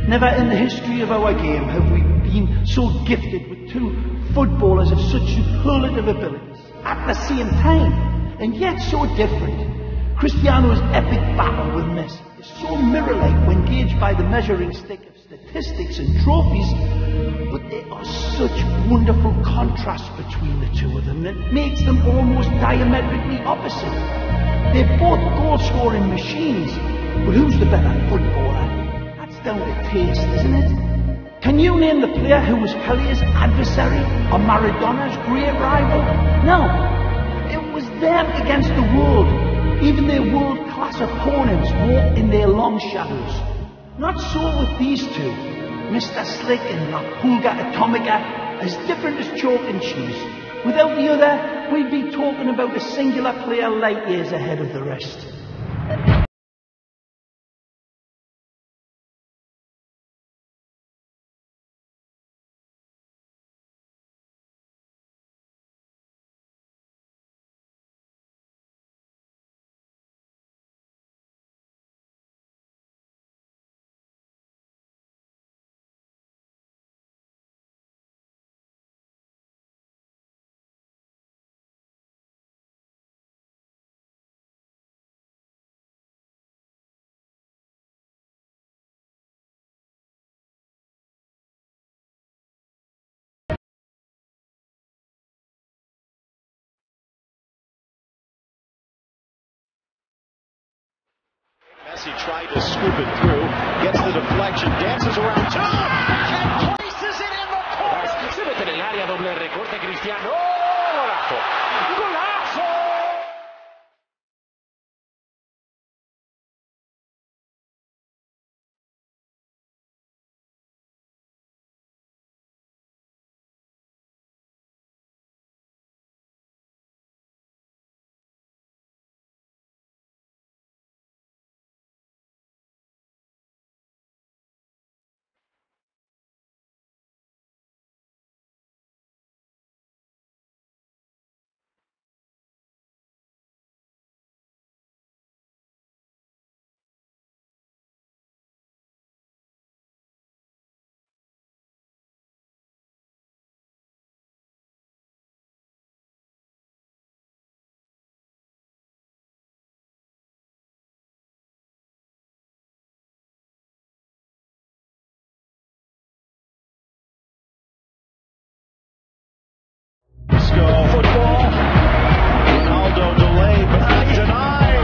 Never in the history of our game have we been so gifted with two footballers of such superlative abilities at the same time, and yet so different. Cristiano's epic battle with Messi is so mirror-like when gauged by the measuring stick of statistics and trophies, but there are such wonderful contrasts between the two of them that makes them almost diametrically opposite. They're both goal-scoring machines, but who's the better footballer? That's down to taste, isn't it? Can you name the player who was Pele's adversary or Maradona's great rival? No, it was them against the world. Even their world-class opponents walked in their long shadows. Not so with these two. Mr. Slick and La Pulga Atomica, as different as chalk and cheese. Without the other, we'd be talking about a singular player light years ahead of the rest. Messi tried to scoop it through, gets the deflection, dances around two, and places it in the corner. Se mete en el área, doble recorte Cristiano. ¡Oh, golazo! ¡Golazo! Football. Ronaldo delayed, but not denied.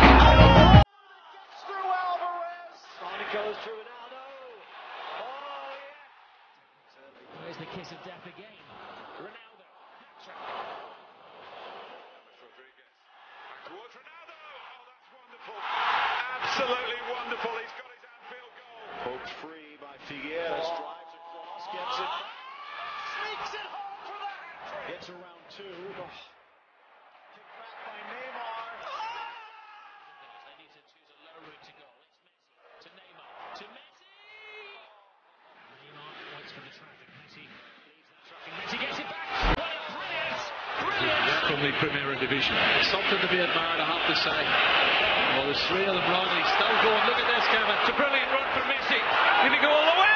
Gets through Alvarez. On it goes to Ronaldo. Oh, yeah. There's the kiss of death again. Ronaldo. Hat-trick. Rodriguez. Back towards Ronaldo. Oh, that's wonderful. Absolutely wonderful. He's got his Anfield goal. Poked free by Figueres. Drives across, gets it back. Sneaks it home for the hat-trick. Gets around two. Oh. Kicked back by Neymar. They need to choose a low route to goal. It's Messi to Neymar to Messi. Neymar waits for the traffic. Messi leaves that traffic. Messi gets it back. What a brilliant, brilliant from the Primera Division. Something to be admired, I have to say. Well, there's three of them wrong. He's still going. Look at this, Kevin. It's a brilliant run from Messi. Did he go all the way?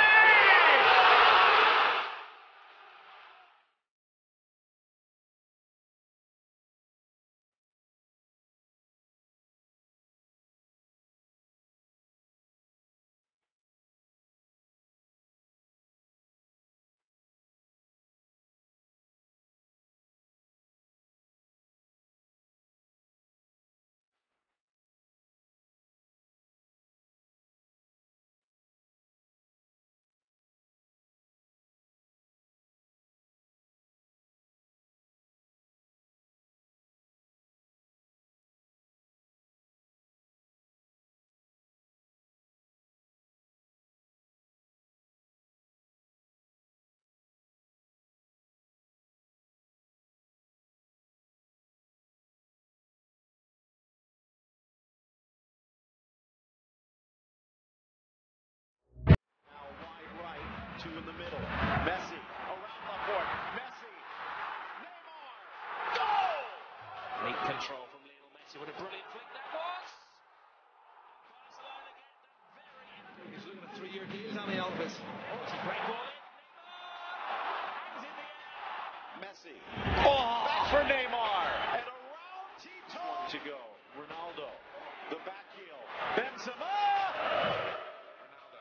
Two in the middle. Messi around the court. Messi. Neymar. Goal! Great control from Lionel Messi. What a brilliant flick that was. Cross line again. The very end. He's looking at a 3-year deal. Dani Alves. Oh, it's a great ball in. Hangs in the air. Messi. Oh, back for Neymar. And around Tito. To go. Ronaldo. The back heel. Benzema. Ronaldo.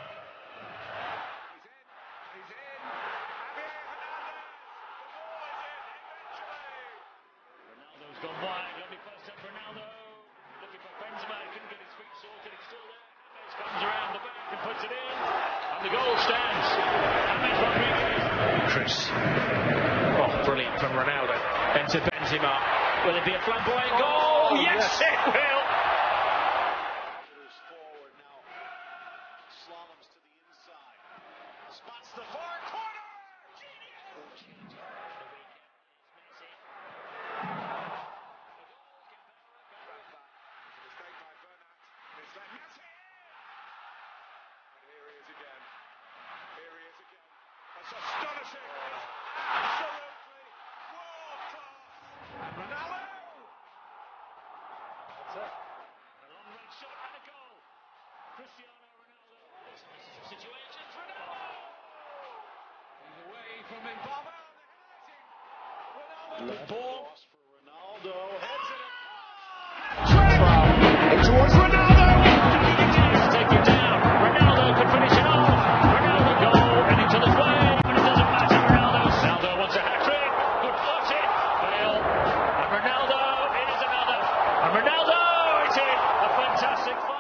He's in. Javier Hernandez. The ball is in eventually. Ronaldo's gone wide. Lovely first up, Ronaldo. Looking for Benzema. Couldn't get his feet sorted. It's still there. James comes around the back and puts it in. And the goal stands. James Rodriguez. Chris. Oh, brilliant from Ronaldo. Into Benzema. Will it be a flamboyant goal? Yes, it will. Forward now. Slaloms to the inside. Spots the far corner. Genius. Mistake by Bernat. It's like Messi. And here he is again. Here he is again. That's astonishing. Absolutely world class. And Ronaldo. That's it. A long range shot and a goal. Cristiano Ronaldo. This is a situation. Ronaldo. He's away from Mbappe. The ball for Ronaldo. Heads it Trick. Towards Ronaldo. Take it down. Ronaldo could finish it off. Ronaldo goal. And into the flame. But it doesn't matter. Ronaldo wants a hat-trick. Good footed. Fail. And Ronaldo. It is another. And Ronaldo. It's in. A fantastic find.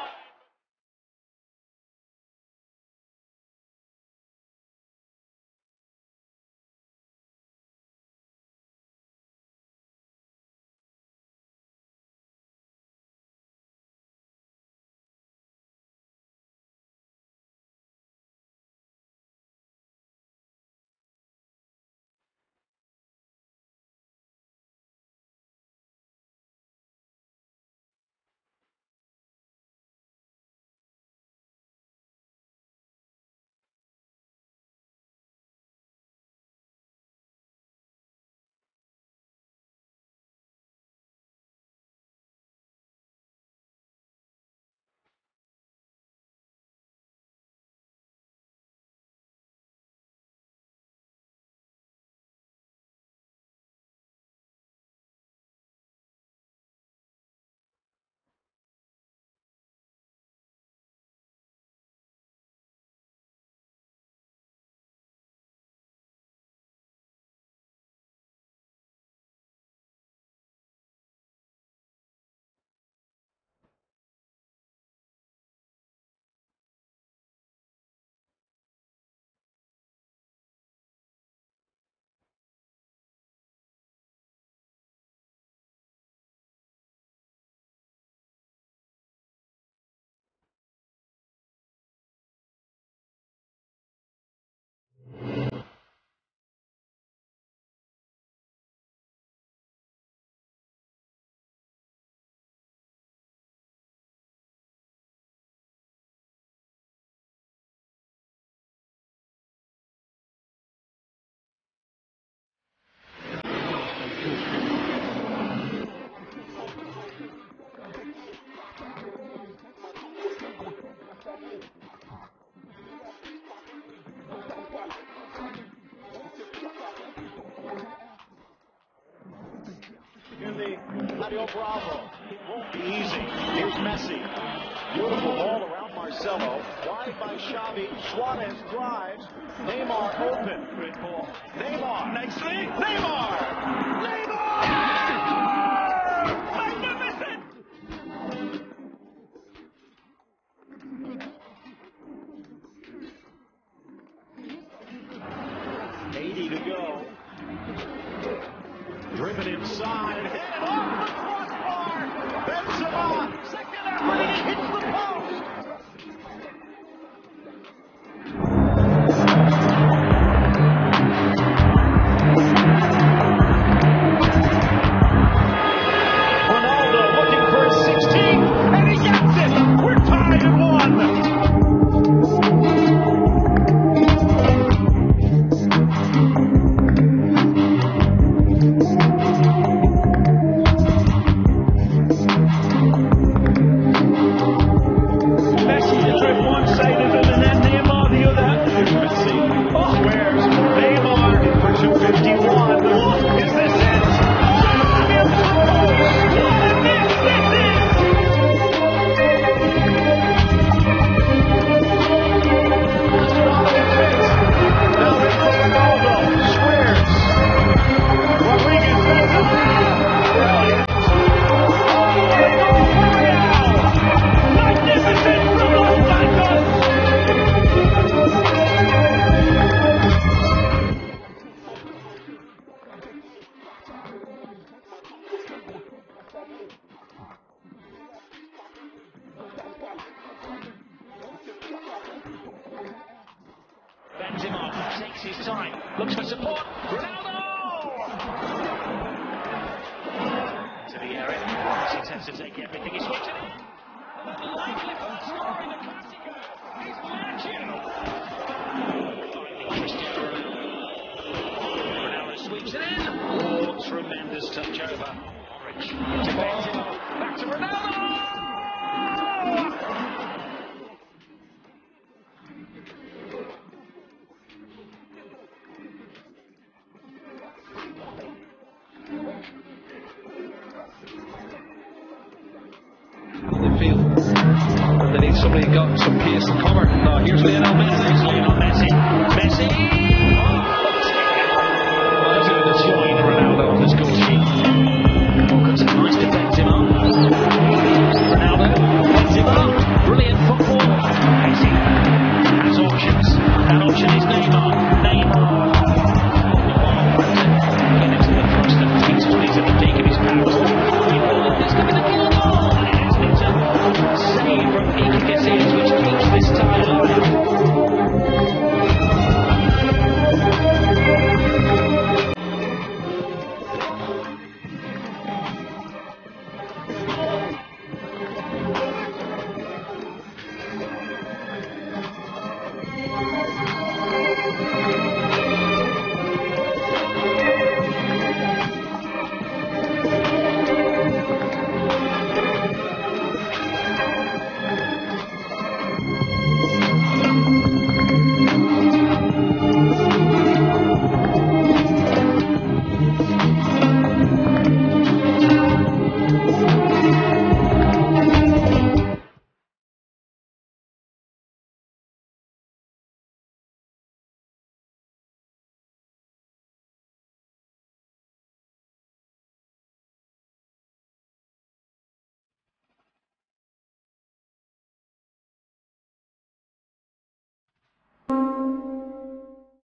Mario Bravo. Won't be easy. Here's Messi. Beautiful ball around Marcelo. Wide by Xavi. Suarez drives. Neymar open. Great ball. Neymar. Nicely. Neymar! Neymar! Magnificent! 80 to go. Driven inside and hit it off the crossbar. Benzema, second effort, and hits the post. Ronaldo looking for his 16th, and he gets it. We're tied at 1. takes his time, looks for support. Ronaldo! To the area. Messi tends to take everything. He switches it in. And the likely first scorer in the Classico is Finding Cristiano Ronaldo. Ronaldo sweeps it in. Oh, tremendous touch over. Orange. To Benzema. Back to Ronaldo! They feel they need somebody who got some pace and cover. No, here's Lionel Messi.